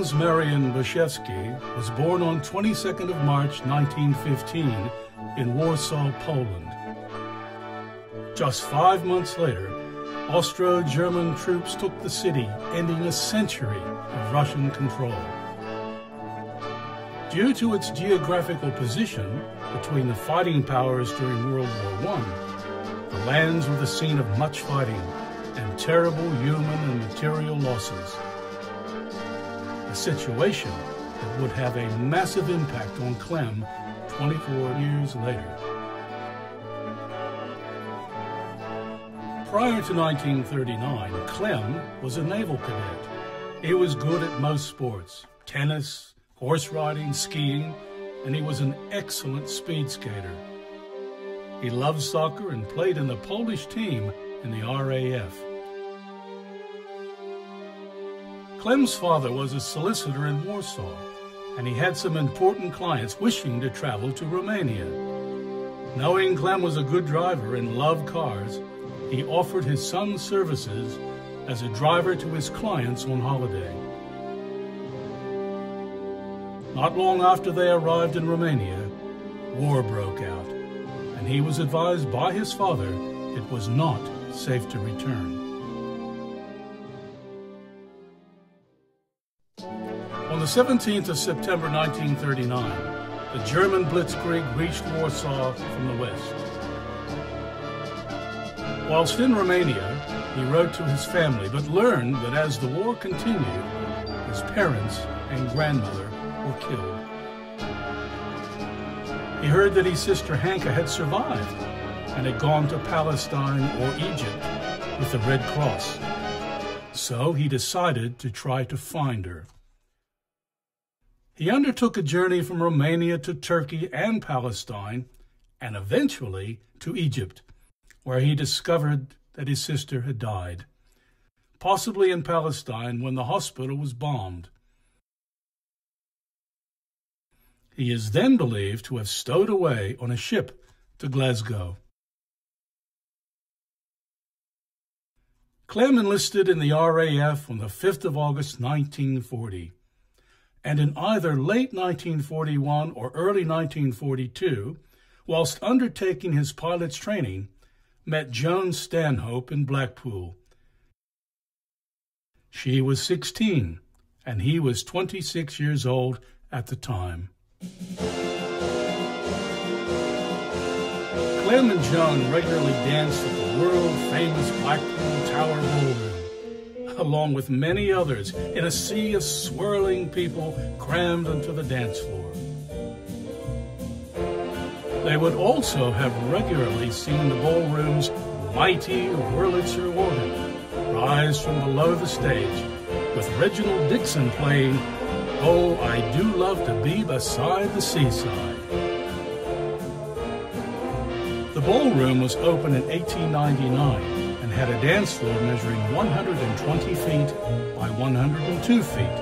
Franz Marian Baczewski was born on 22nd of March 1915 in Warsaw, Poland. Just 5 months later, Austro-German troops took the city, ending a century of Russian control. Due to its geographical position between the fighting powers during World War I, the lands were the scene of much fighting and terrible human and material losses. A situation that would have a massive impact on Klem 24 years later. Prior to 1939, Klem was a naval cadet. He was good at most sports, tennis, horse riding, skiing, and he was an excellent speed skater. He loved soccer and played in the Polish team in the R.A.F. Klem's father was a solicitor in Warsaw, and he had some important clients wishing to travel to Romania. Knowing Klem was a good driver and loved cars, he offered his son's services as a driver to his clients on holiday. Not long after they arrived in Romania, war broke out, and he was advised by his father it was not safe to return. On the 17th of September 1939, the German blitzkrieg reached Warsaw from the west. Whilst in Romania, he wrote to his family, but learned that as the war continued, his parents and grandmother were killed. He heard that his sister Hanka had survived and had gone to Palestine or Egypt with the Red Cross. So he decided to try to find her. He undertook a journey from Romania to Turkey and Palestine, and eventually to Egypt, where he discovered that his sister had died, possibly in Palestine when the hospital was bombed. He is then believed to have stowed away on a ship to Glasgow. Klem enlisted in the R.A.F. on the 5th of August 1940, and in either late 1941 or early 1942, whilst undertaking his pilot's training, met Joan Stanhope in Blackpool. She was 16, and he was 26 years old at the time. Klem and Joan regularly danced at the world-famous Blackpool Tower Ballroom, along with many others, in a sea of swirling people crammed onto the dance floor. They would also have regularly seen the ballroom's mighty Wurlitzer organ rise from below the stage, with Reginald Dixon playing "Oh, I Do Love to Be Beside the Seaside." The ballroom was opened in 1899 and had a dance floor measuring 120 feet by 102 feet.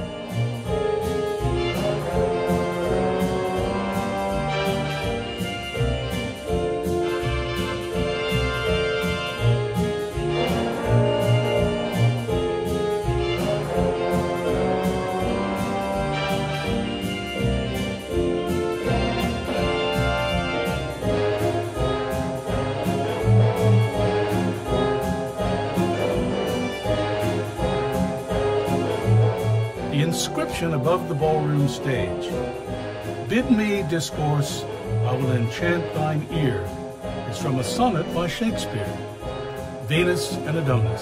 The inscription above the ballroom stage, "Bid me discourse, I will enchant thine ear," is from a sonnet by Shakespeare, Venus and Adonis.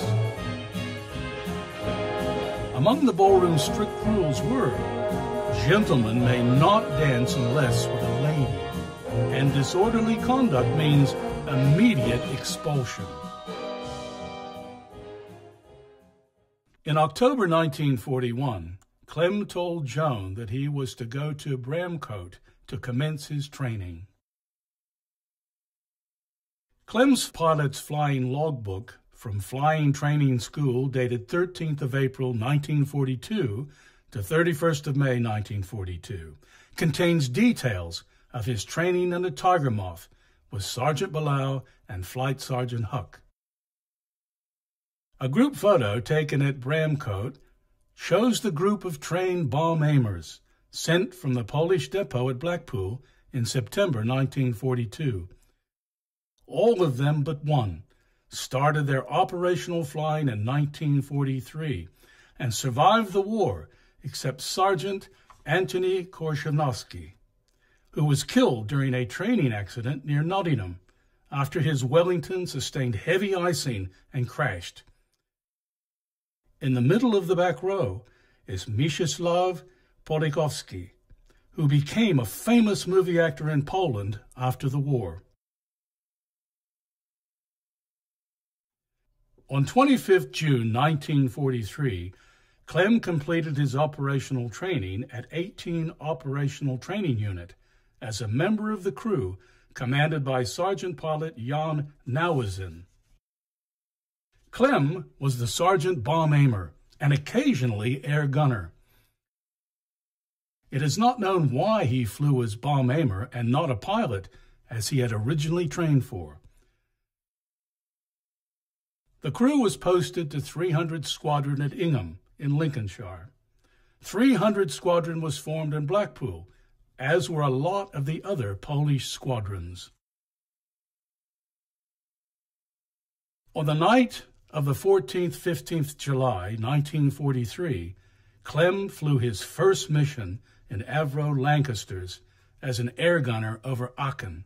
Among the ballroom's strict rules were, gentlemen may not dance unless with a lady, and disorderly conduct means immediate expulsion. In October 1941, Klem told Joan that he was to go to Bramcote to commence his training. Klem's pilot's flying logbook from Flying Training School dated 13th of April 1942 to 31st of May 1942 contains details of his training in the Tiger Moth with Sergeant Bilal and Flight Sergeant Huck. A group photo taken at Bramcote shows the group of trained bomb aimers sent from the Polish depot at Blackpool in September 1942. All of them but one started their operational flying in 1943 and survived the war, except Sergeant Antony Korzeniowski, who was killed during a training accident near Nottingham after his Wellington sustained heavy icing and crashed. In the middle of the back row is Mieczysław Polikowski, who became a famous movie actor in Poland after the war. On 25 June 1943, Klem completed his operational training at 18 Operational Training Unit as a member of the crew commanded by Sergeant Pilot Jan Nauwezin. Klem was the sergeant bomb aimer and occasionally air gunner. It is not known why he flew as bomb aimer and not a pilot, as he had originally trained for. The crew was posted to 300 Squadron at Ingham in Lincolnshire. 300 Squadron was formed in Blackpool, as were a lot of the other Polish squadrons. On the night of the 14th-15th July 1943, Klem flew his first mission in Avro Lancasters as an air gunner over Aachen.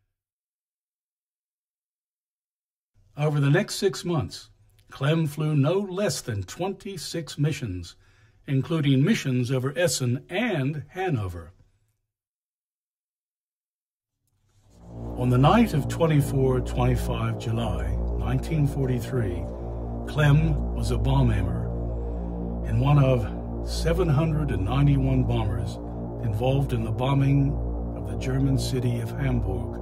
Over the next 6 months, Klem flew no less than 26 missions, including missions over Essen and Hanover. On the night of 24-25 July 1943, Klem was a bomb aimer in one of 791 bombers involved in the bombing of the German city of Hamburg.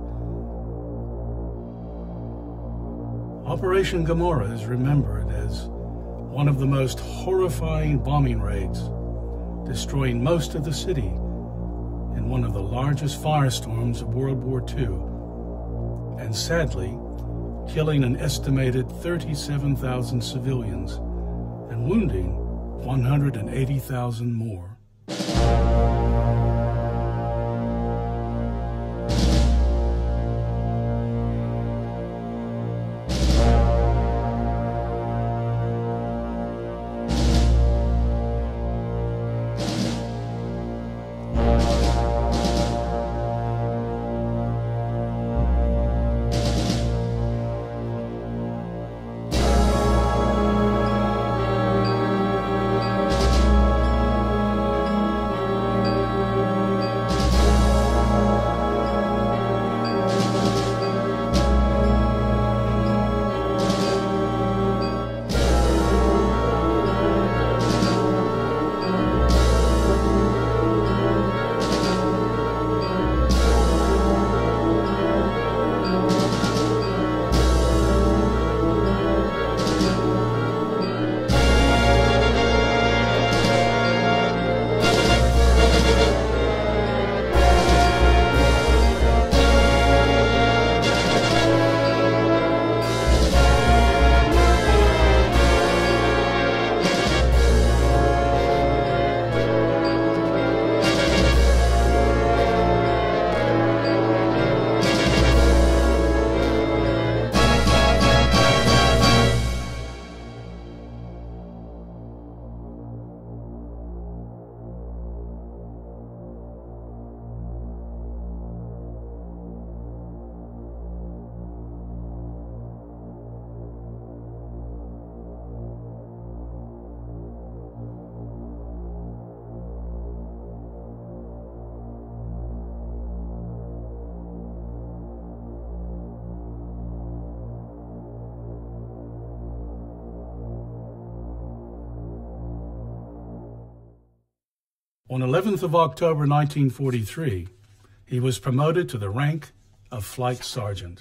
Operation Gomorrah is remembered as one of the most horrifying bombing raids, destroying most of the city in one of the largest firestorms of World War II, and sadly, killing an estimated 37,000 civilians and wounding 180,000 more. On 11th of October 1943, he was promoted to the rank of Flight Sergeant.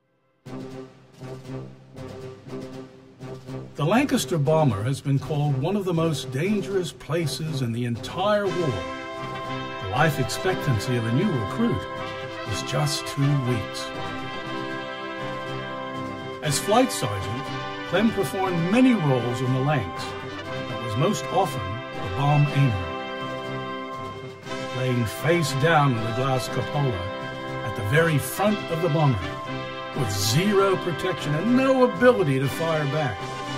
The Lancaster bomber has been called one of the most dangerous places in the entire war. The life expectancy of a new recruit is just 2 weeks. As Flight Sergeant, Klem performed many roles on the Lancs, but was most often the bomb aimer. Laying face down in the glass cupola at the very front of the bomber, with zero protection and no ability to fire back.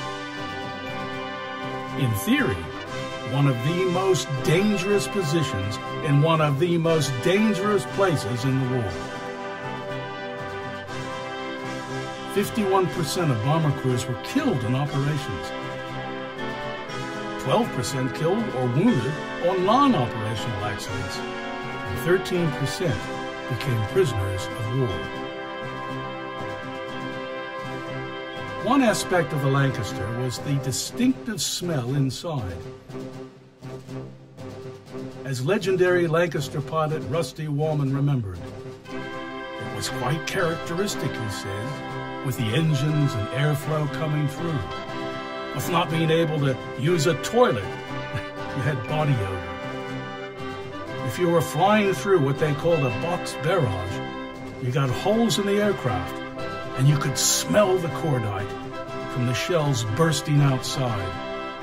In theory, one of the most dangerous positions in one of the most dangerous places in the war. 51% of bomber crews were killed in operations. 12% killed or wounded on non-operational accidents, and 13% became prisoners of war. One aspect of the Lancaster was the distinctive smell inside. As legendary Lancaster pilot Rusty Wallman remembered, it was quite characteristic, he said, with the engines and airflow coming through. With not being able to use a toilet, you had body odor. If you were flying through what they called a box barrage, you got holes in the aircraft, and you could smell the cordite from the shells bursting outside.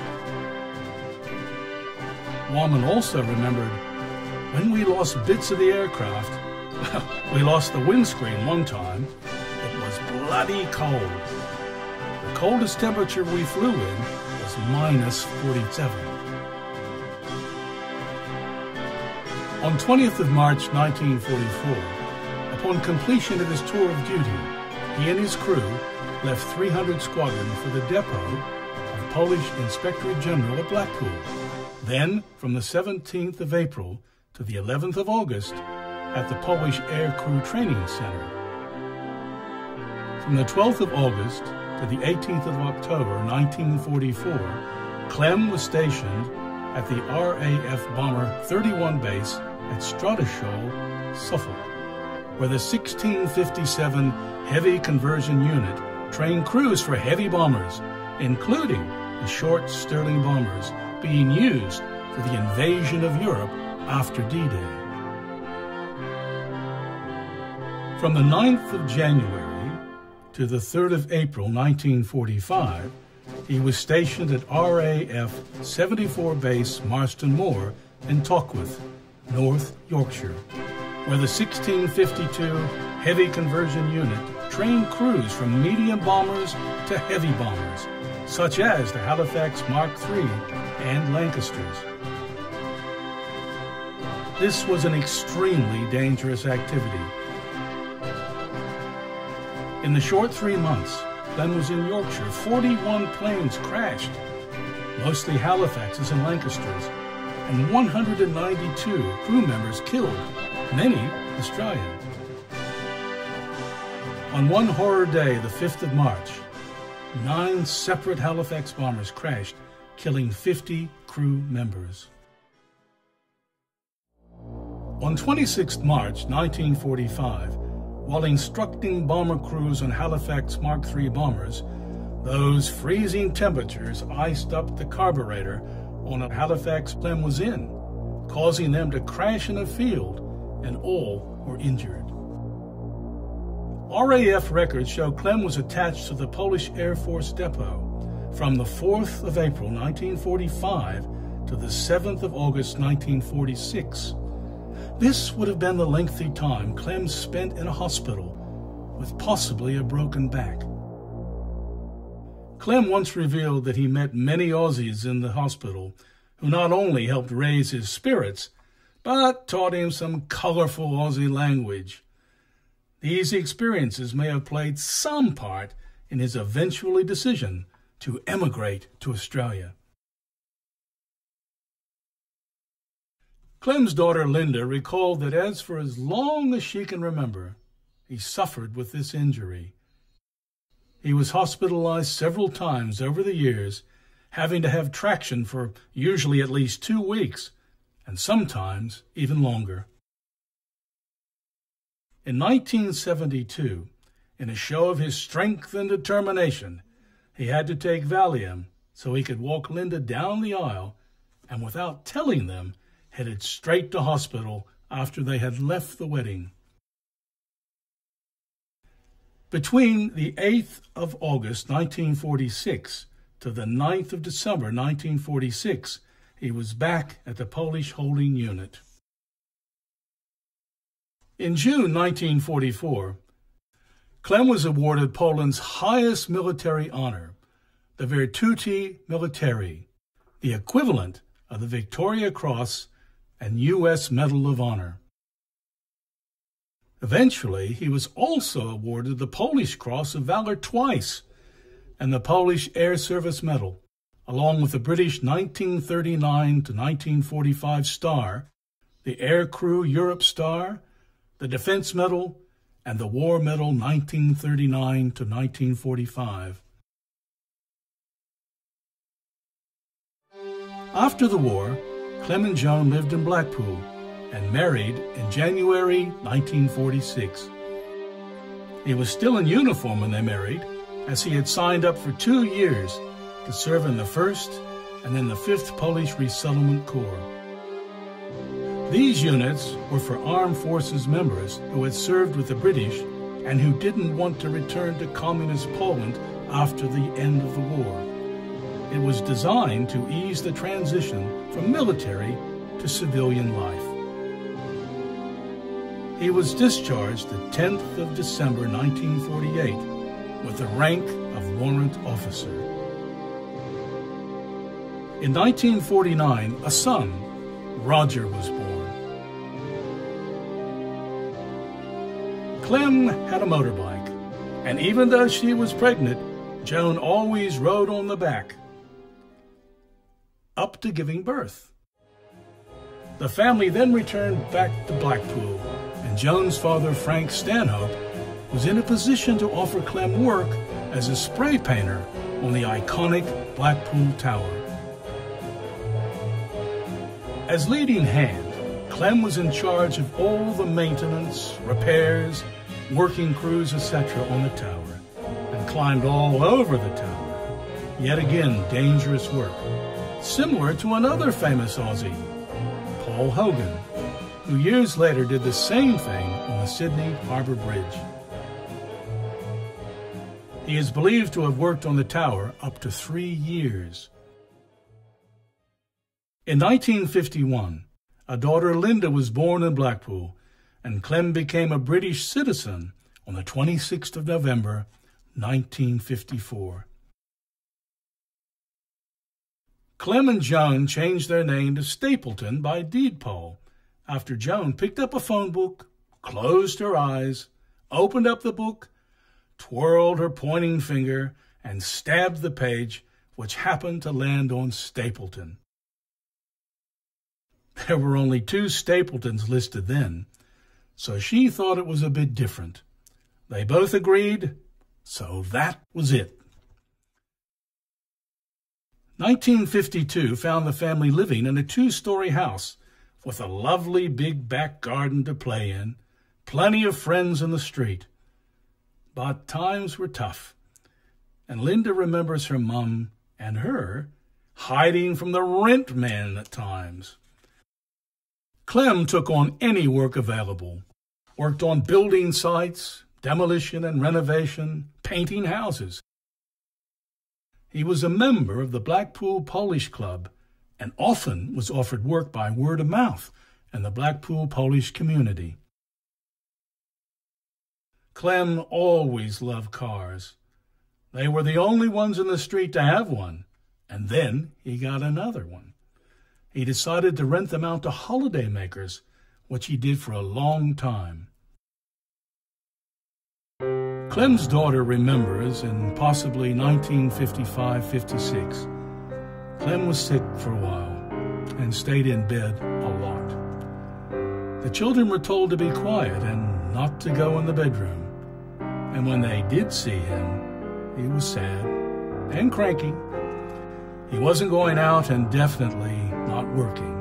Wallman also remembered, when we lost bits of the aircraft, well, we lost the windscreen one time, it was bloody cold. The coldest temperature we flew in was -47. On 20th of March 1944, upon completion of his tour of duty, he and his crew left 300 Squadron for the depot of Polish Inspectorate General at Blackpool. Then, from the 17th of April to the 11th of August, at the Polish Air Crew Training Center. From the 12th of August to the 18th of October 1944, Klem was stationed at the R.A.F. Bomber 31 base at Stradashoal, Suffolk, where the 1657 Heavy Conversion Unit trained crews for heavy bombers, including the short Sterling bombers being used for the invasion of Europe after D-Day. From the 9th of January to the 3rd of April 1945, he was stationed at R.A.F. 74 Base Marston Moor in Tockwith, North Yorkshire, where the 1652 Heavy Conversion Unit trained crews from medium bombers to heavy bombers, such as the Halifax Mark III and Lancasters. This was an extremely dangerous activity. In the short 3 months Klem was in Yorkshire, 41 planes crashed, mostly Halifaxes and Lancasters, and 192 crew members killed, many Australian. On one horror day, the 5th of March, 9 separate Halifax bombers crashed, killing 50 crew members. On 26 March 1945, while instructing bomber crews on Halifax Mark III bombers, those freezing temperatures iced up the carburetor on a Halifax Klem was in, causing them to crash in a field, and all were injured. R.A.F. records show Klem was attached to the Polish Air Force depot from the 4th of April 1945 to the 7th of August 1946. This would have been the lengthy time Klem spent in a hospital with possibly a broken back. Klem once revealed that he met many Aussies in the hospital who not only helped raise his spirits, but taught him some colorful Aussie language. These experiences may have played some part in his eventual decision to emigrate to Australia. Klem's daughter Linda recalled that as for as long as she can remember, he suffered with this injury. He was hospitalized several times over the years, having to have traction for usually at least 2 weeks, and sometimes even longer. In 1972, in a show of his strength and determination, he had to take Valium so he could walk Linda down the aisle, and without telling them, headed straight to hospital after they had left the wedding. Between the 8th of August 1946 to the 9th of December 1946, he was back at the Polish holding unit. In June 1944, Klem was awarded Poland's highest military honor, the Virtuti Militari, the equivalent of the Victoria Cross and U.S. Medal of Honor. Eventually, he was also awarded the Polish Cross of Valor twice and the Polish Air Service Medal, along with the British 1939 to 1945 Star, the Air Crew Europe Star, the Defense Medal, and the War Medal 1939 to 1945. After the war, Klem and Joan lived in Blackpool and married in January 1946. He was still in uniform when they married, as he had signed up for 2 years to serve in the 1st and then the 5th Polish Resettlement Corps. These units were for armed forces members who had served with the British and who didn't want to return to communist Poland after the end of the war. It was designed to ease the transition from military to civilian life. He was discharged the 10th of December 1948 with the rank of warrant officer. In 1949, a son, Roger, was born. Klem had a motorbike, and even though she was pregnant, Joan always rode on the back, up to giving birth. The family then returned back to Blackpool, and Joan's father, Frank Stanhope, was in a position to offer Klem work as a spray painter on the iconic Blackpool Tower. As leading hand, Klem was in charge of all the maintenance, repairs, working crews, etc. on the tower, and climbed all over the tower. Yet again, dangerous work, similar to another famous Aussie, Paul Hogan, who years later did the same thing on the Sydney Harbour Bridge. He is believed to have worked on the tower up to 3 years. In 1951, a daughter, Linda, was born in Blackpool, and Klem became a British citizen on the 26th of November, 1954. Klem and Joan changed their name to Stapleton by deed poll after Joan picked up a phone book, closed her eyes, opened up the book, twirled her pointing finger, and stabbed the page, which happened to land on Stapleton. There were only 2 Stapletons listed then, so she thought it was a bit different. They both agreed, so that was it. 1952 found the family living in a 2-story house with a lovely big back garden to play in, plenty of friends in the street. But times were tough, and Linda remembers her mum and her hiding from the rent man at times. Klem took on any work available, worked on building sites, demolition and renovation, painting houses. He was a member of the Blackpool Polish Club and often was offered work by word of mouth in the Blackpool Polish community. Klem always loved cars. They were the only ones in the street to have one, and then he got another one. He decided to rent them out to holidaymakers, which he did for a long time. Klem's daughter remembers in possibly 1955-56, Klem was sick for a while and stayed in bed a lot. The children were told to be quiet and not to go in the bedroom. And when they did see him, he was sad and cranky. He wasn't going out and definitely not working.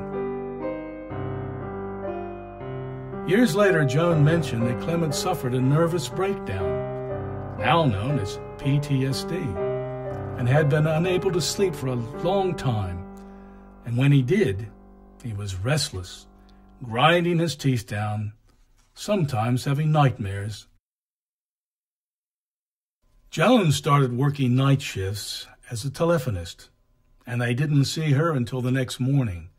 Years later, Joan mentioned that Klem had suffered a nervous breakdown, now known as PTSD, and had been unable to sleep for a long time. And when he did, he was restless, grinding his teeth down, sometimes having nightmares. Joan started working night shifts as a telephonist, and they didn't see her until the next morning.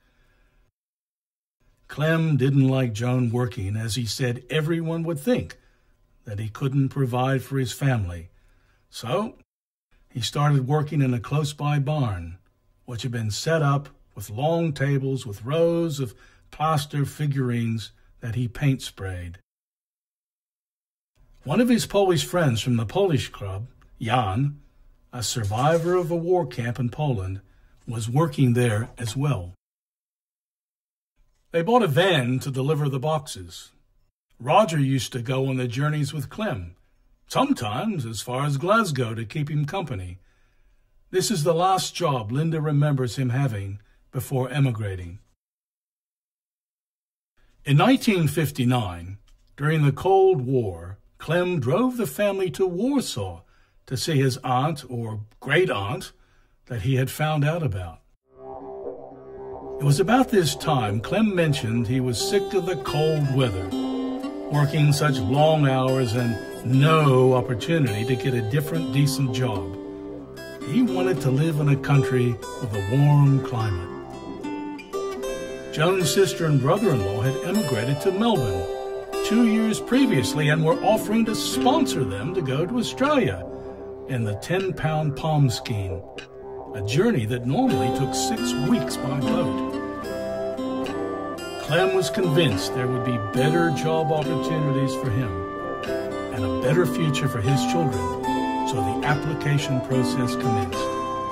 Klem didn't like Joan working, as he said everyone would think that he couldn't provide for his family. So he started working in a close-by barn, which had been set up with long tables with rows of plaster figurines that he paint sprayed. One of his Polish friends from the Polish club, Jan, a survivor of a war camp in Poland, was working there as well. They bought a van to deliver the boxes. Roger used to go on the journeys with Klem, sometimes as far as Glasgow to keep him company. This is the last job Linda remembers him having before emigrating. In 1959, during the Cold War, Klem drove the family to Warsaw to see his aunt or great-aunt that he had found out about. It was about this time Klem mentioned he was sick of the cold weather, working such long hours and no opportunity to get a different decent job. He wanted to live in a country with a warm climate. Joan's sister and brother-in-law had emigrated to Melbourne 2 years previously and were offering to sponsor them to go to Australia in the 10-pound palm scheme, a journey that normally took 6 weeks by boat. Klem was convinced there would be better job opportunities for him and a better future for his children, so the application process commenced.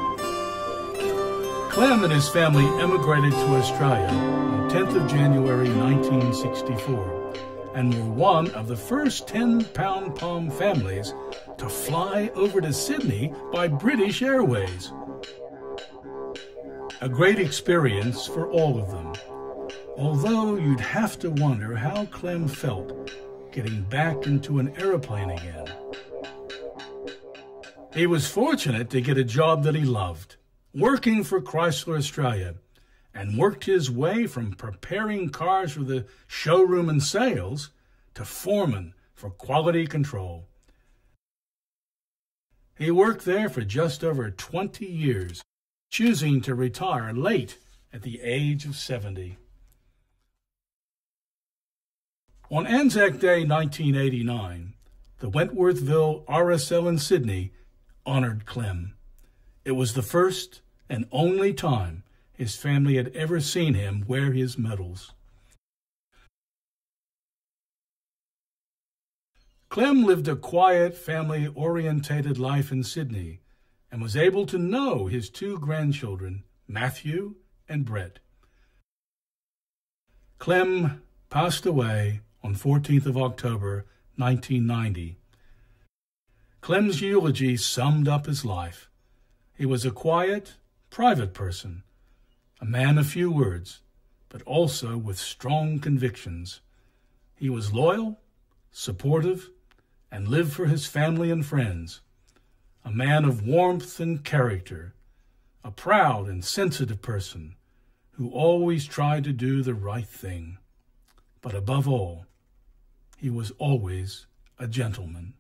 Klem and his family emigrated to Australia on 10th of January 1964 and were one of the first 10-pound palm families to fly over to Sydney by British Airways. A great experience for all of them, although you'd have to wonder how Klem felt getting back into an airplane again. He was fortunate to get a job that he loved, working for Chrysler Australia, and worked his way from preparing cars for the showroom and sales to foreman for quality control. He worked there for just over 20 years, choosing to retire late at the age of 70. On Anzac Day 1989, the Wentworthville RSL in Sydney honored Klem. It was the first and only time his family had ever seen him wear his medals. Klem lived a quiet, family-orientated life in Sydney and was able to know his 2 grandchildren, Matthew and Brett. Klem passed away on 14th of October, 1990. Klem's eulogy summed up his life. He was a quiet, private person, a man of few words, but also with strong convictions. He was loyal, supportive, and lived for his family and friends, a man of warmth and character, a proud and sensitive person who always tried to do the right thing. But above all, he was always a gentleman.